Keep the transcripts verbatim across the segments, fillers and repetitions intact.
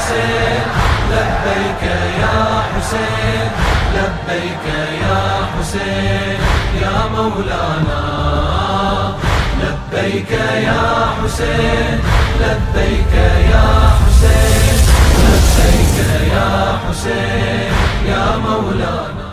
حسين لبيك يا حسين لبيك يا حسين يا مولانا لبيك يا حسين لبيك يا حسين لبيك يا حسين يا مولانا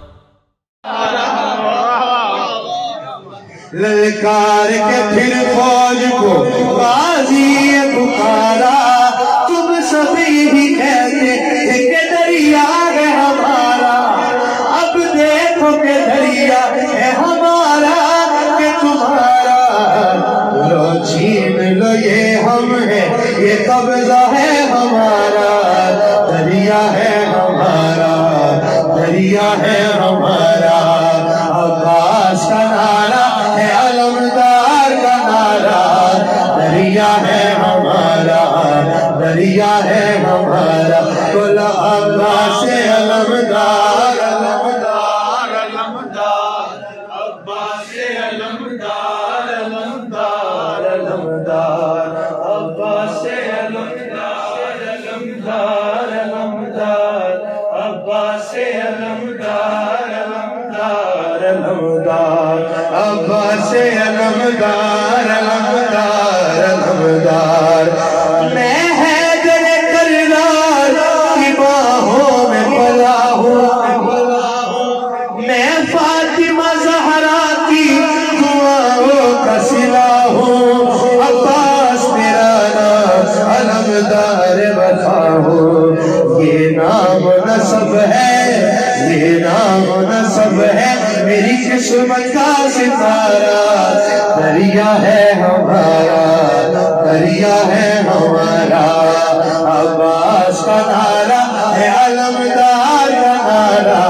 للکار کے پھر فوج کو غازی پکارا تم سبھی ہی کہتے تھے کہ دریا ہے ہمارا اب دیکھو کہ دریا ہے ہمارا کہ تمہارا لو چھین لو یہ ہم ہے یہ قبضہ ہے ہمارا دریا ہے ہمارا دریا ہے ہمارا عباس کا نعرہ ہے علمدار کا نعرہ دریا ہے ہمارا دریا ہے ہمارا کل عباس علمدار علمدار علمدار عباس علمدار علمدار علمدار عباس علمدار علمدار علمدار عباس علمدار علمدار علمدار عباس علمدار علمدار علمدار میں حیدر کرار کی باہوں میں پلا ہوں میں فاطمہ زہرا کی دعاؤں کا صلہ ہوں عباس میرا نام علمدار وفا ہوں یہ نام نسب ہے یہ نام نسب ہے میری قسمت کا ستارہ دریا ہے ہمارا دریا ہے ہمارا عباس کا نعرہ ہے علمدار کا نعرہ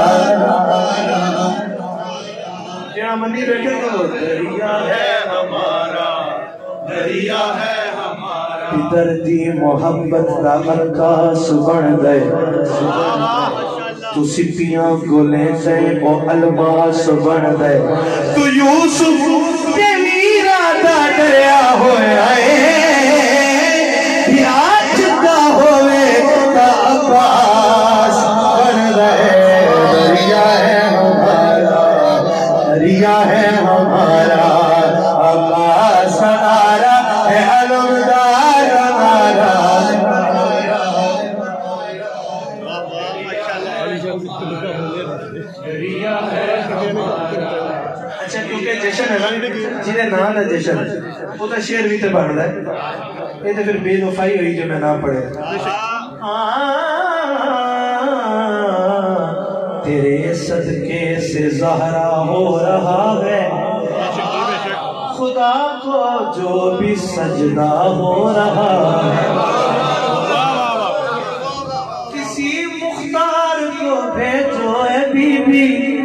کیا منی بیٹھے تو دریا ہے ہمارا دریا ہے ہمارا دردی محبت دا عکاس بن گئے تو سپیاں گلیں سے او الماس بن گئے تو یوسف کے میرا دا دریا ہوئے آئے یا چکا ہوئے تا عباس بن گئے دریا ہے ہمارا دریا ہے ہمارا عباس کا نعرہ ہے علمدار کا نعرہ اچھا کیونکہ جشن ہے نا جنہیں نام ہے جشن وہ تو شعر بھی تو پڑھ رہا ہے یہ تو پھر بے وفائی ہوئی جو میں نام پڑھے تیرے صدقے سے زہرا ہو رہا ہے خدا کو جو بھی سجدہ ہو رہا ہے کسی مختار کو بھیجو اے بی بی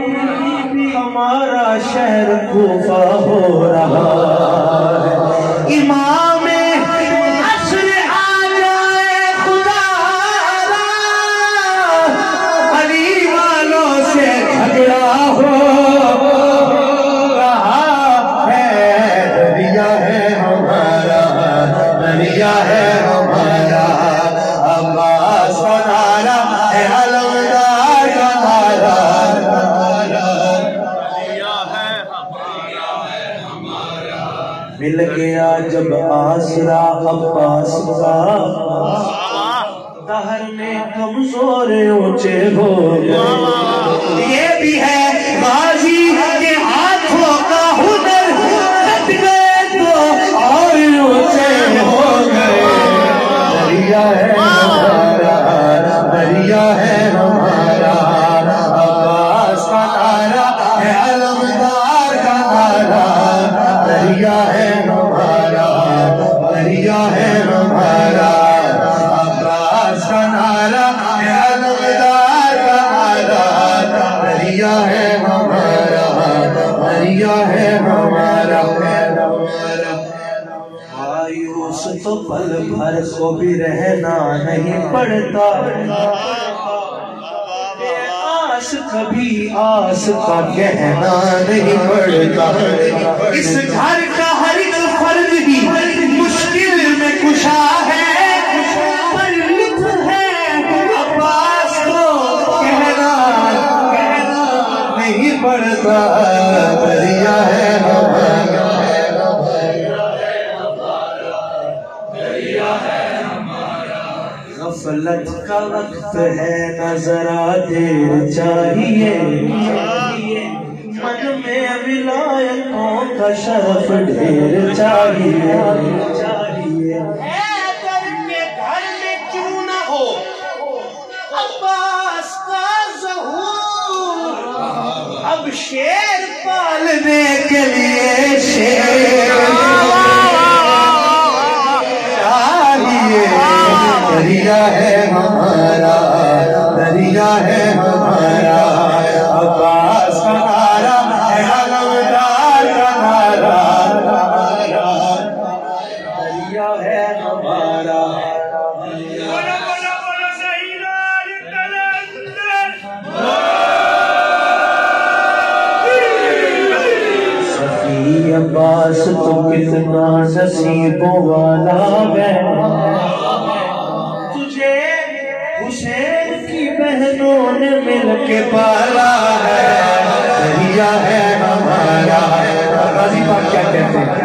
ہمارا شہر کوفہ ہو رہا ہے امام عصر آ جائے خدا را علی والوں سے جھگڑا ہو رہا ہے دریا ہے ہمارا دریا ہے ہمارا عباس کا نعرہ ہے علمدار کا نعرہ مل گیا جب آسرا عباس کا دہر میں کمزور اونچے ہو گئے یہ بھی ہے غازی کے ہاتھوں کا ہنر کٹ گئے تو اور اونچے ہو گئے دریا ہے ہمارا دریا ہے ہمارا عباس کا نعرہ ہے علمدار کا نعرہ دریا ہے ہمارا دریا ہے ہمارا عباس کا نعرہ ہے علمدار کا نعرہ دریا ہے ہمارا دریا ہے ہمارا مایوس تو پل بھر کو بھی رہنا نہیں پڑتا آس کبھی آس کا کہنا نہیں پڑتا اس گھر کا ہر ایک فرد ہی مشکل میں کشا ہے پر لطف ہے کا دریا ہے ہمارا غفلت کا وقت ہے نہ ذرا دیر چاہیے من میں ولایتوں کا شرف ڈھیر چاہیے حیدر کے گھر میں کیوں نہ ہو عباس کا ظہور اب شیر پالنے کے لیے شیر چاہیے دریا ہے ہمارا دریا ہے ہمارا عباس کا نعرہ ہے علمدار کا نعرہ دریا ہے ہمارا صفی عباس تو کتنا نصیبوں والا ہے حسین کی بہنوں نے مل کے پالا ہے دریا ہے ہمارا غازی پاک کیا کہتے ہیں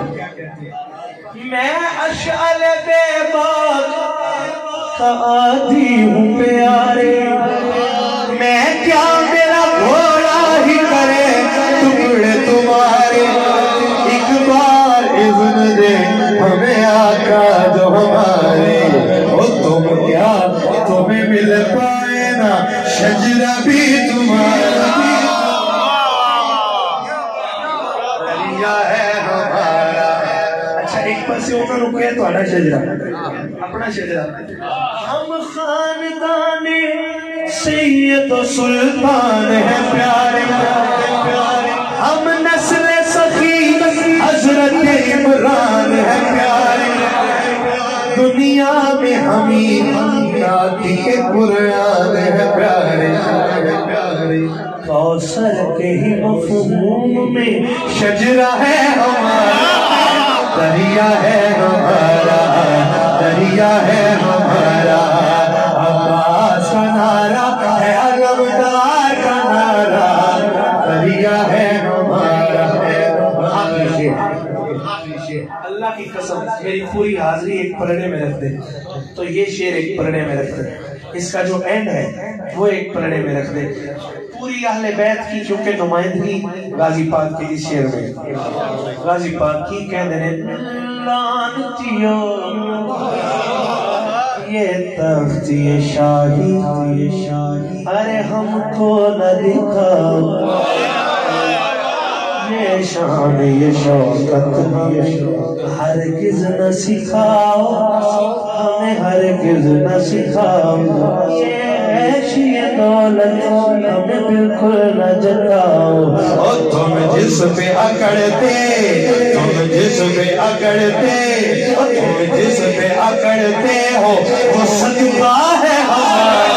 میں اشعل بے باغ کا عادی ہوں پیارے میں کیا میرا گھوڑا ہی کرے ٹکڑے تمہارے ایک بار اذن دے ہمیں آقا جو ہمارے تم کیا تمہیں مل پائے نا شجرہ بھی تمہارا دریا ہے ہمارا اچھا ایک پاس ہونا رکے تو آنا شجرہ اپنا شجرہ ہم خاندان سید و سلطان ہیں پیارے ہم نسل سخی حضرت عمران ہیں پیارے دنیا میں ہمیں ناتی کے قرآن ہے پیارے کوثر کے ہی مفہوم میں شجرہ ہے ہمارا دریا ہے ہمارا دریا ہے ہمارا عباس کا نعرہ ہے علمدار کا نعرہ دریا ہے ہمارا اللہ کی قسم میری پوری حاضری ایک پلڑے میں رکھ دے تو یہ شعر ایک پلڑے میں رکھ دے اس کا جو اینڈ ہے وہ ایک پلڑے میں رکھ دے پوری اہل بیت کی چونکہ نمائندگی غازی پاک کے اس شعر میں غازی پاک کی کہہ دینے لانتیو یہ تخت یہ شاہی ارے ہم کو نہ دکھاؤ یہ شان یہ شوکت ہرگز نہ سکھاؤ ہمیں ہرگز نہ سکھاؤ یہ عیشی دولت ہمیں بالکل نہ جتاؤ اور تم جس پہ اکڑتے تم جس پہ اکڑتے تم جس پہ اکڑتے ہو وہ صدقہ ہے ہمارا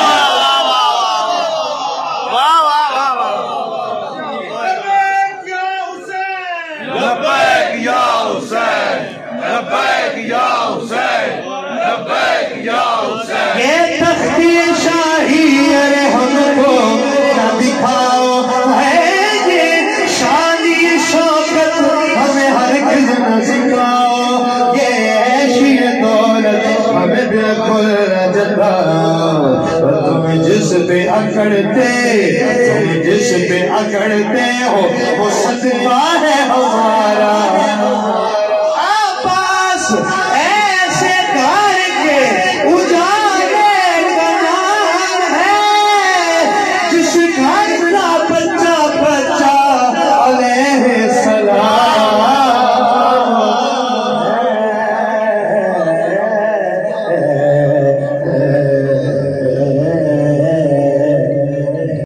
لبیک یا حسین لبیک یا حسین لبیک یا حسین یہ تختی شاہی ارے ہم کو نہ دکھاؤ ہے یہ شانی شوکت ہمیں ہرگز نہ سکھاؤ یہ عیشی دولت ہمیں بالکل نہ جتاؤ تم جس پہ اکڑتے تم جس پہ اکڑتے ہو وہ صدقہ ہے ہمارا عباس